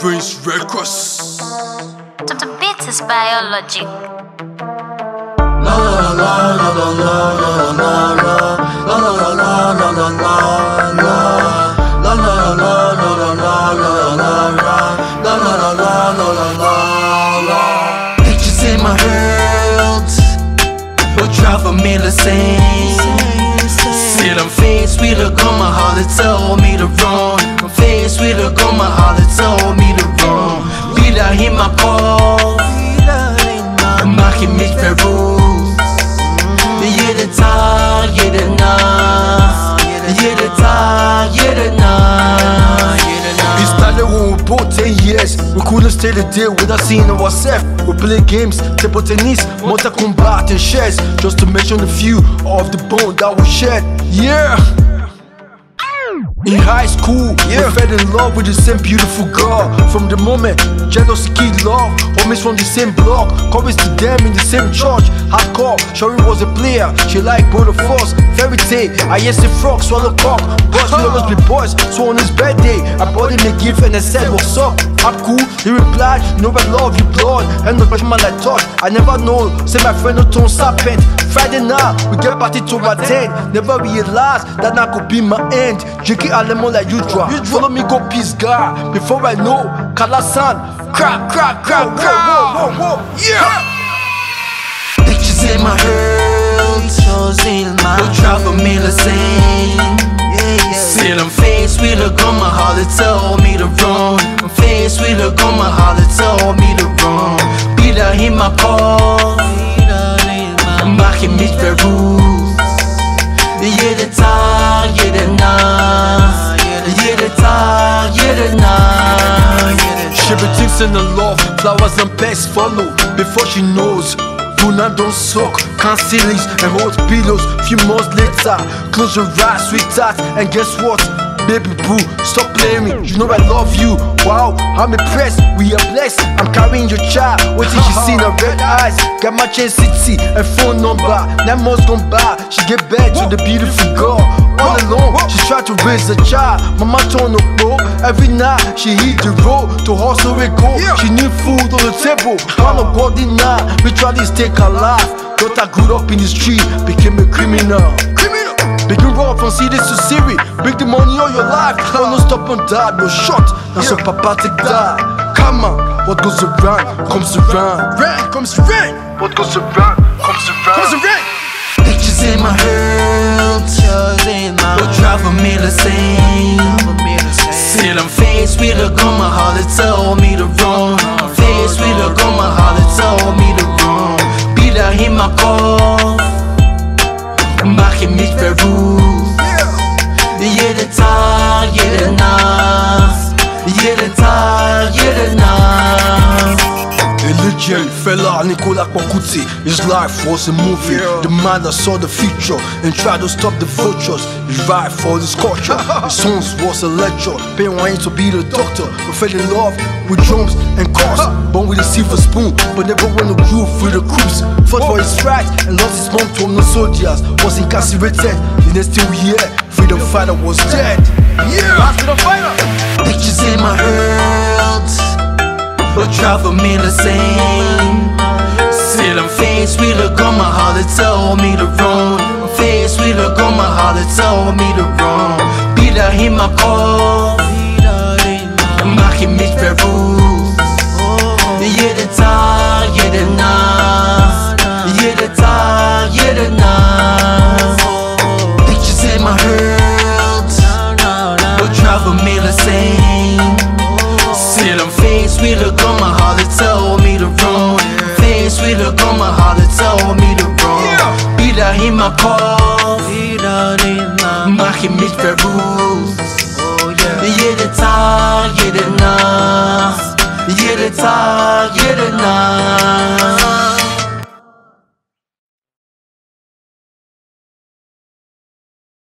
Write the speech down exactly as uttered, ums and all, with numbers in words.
Prince Records. The beat is Biology. La la la la la la la la la la la la la la. Pictures in my head will drive me insane. Sit I'm faced with a gun, my heart told me to run. I'm faced with a gun, my heart told me to run. Bilder in my Kopf, Mache, mich, Verrückt. Jäden Tag, Jäden Nacht, Jäden Tag, Jäden Nacht. We started when we were both ten years. We couldn't stay the day without seeing ourselves. We play games, table tennis, montal combat and chess, just to mention a few of the bond that we shared. Yeah. In high school, yeah, we fell in love with the same beautiful girl. From the moment, jealousy killed love. Homies from the same block, chorus to them in the same church. Hardcore, Shorty was a player, she liked both of us. Fairy tale, I used to frog, swallow cock. Boys will always be boys, so on his birthday I bought him a gift and I said, what's up? I'm cool, he replied, you know I love you blood. And no question man like touch, I never know, say my friend no tone serpent. Friday night, we get party to my ten. Never realized that that could be my end. Drinking alemo like you drop. You follow me go peace God. Before I know, Kalasan, crack, crack, crack, crack. Whoa, whoa, whoa, yeah. Pictures in my head, pictures in my head, drive me insane. Still I'm faced with a gun, my heart told me to run. I'm faced with a gun, my heart told me to run. Bilder in my Kopf, Mache, mich, Verrückt. Jäden Tag, Jäden Nacht, Jäden Tag, Jäden Nacht. Shiver things in the love, flowers and pets follow. Before she knows, Tuna don't suck, can't see leaves and hold pillows. Few months later, close your eyes, sweetheart, and guess what? Baby boo, stop playing me, you know I love you. Wow, I'm impressed, we are blessed. I'm carrying your child, what did she see in her red eyes? Got my chain city and phone number. Nine months gone by, she get back to the beautiful girl. All alone, she tried to raise a child. Mama told no go, every night she hit the road to hustle and go. She need food on the table, one of God in night. We try to stay alive. Daughter grew up in the street, became a criminal. Begin roll from cities to Siri, bring the money on your life. Oh, no stop on that, no shot. That's your papa take that. Come on, what goes around comes around. Rain comes rain. What goes around comes around. Comes around. Pictures in my head, will drive me insane. Still I'm faced with a gun, my heart told me to run. I'm faced with a gun, my heart told me to run. Bilder in my Kopf, Mache, mich, Verrückt. Jäden Tag, Jäden Nacht, Jäden Tag, Jäden Nacht. A legend, fella Nicolas Kwakuti. His life was a movie. The man that saw the future and tried to stop the vultures. He died for his culture. His sons was a lecture, paying wine to be the doctor. We fell in love with drums and cars, born with a silver spoon, but never won a groove with the crews. Fought for his rights and lost his mom to no soldiers. Was incarcerated, then still here. Freedom fighter was dead. Yeah, freedom fighter. Pictures in my head, will drive me insane. Still I'm faced with a gun, my heart told me to run. I'm faced with a gun, my heart told me to run. Bilder in my Kopf, Mache, mich, Verrückt. Jäden Tag, Jäden Nacht, Jäden Tag, Jäden Nacht. Pictures in my head, will drive me insane. Still I'm faced with a gun, my heart told me to run. I'm faced with a gun, my heart told me to run. Bilder in my Kopf, Mache, mich, Verrückt. Jäden Tag, Jäden Nacht, Jäden Tag, Jäden Nacht.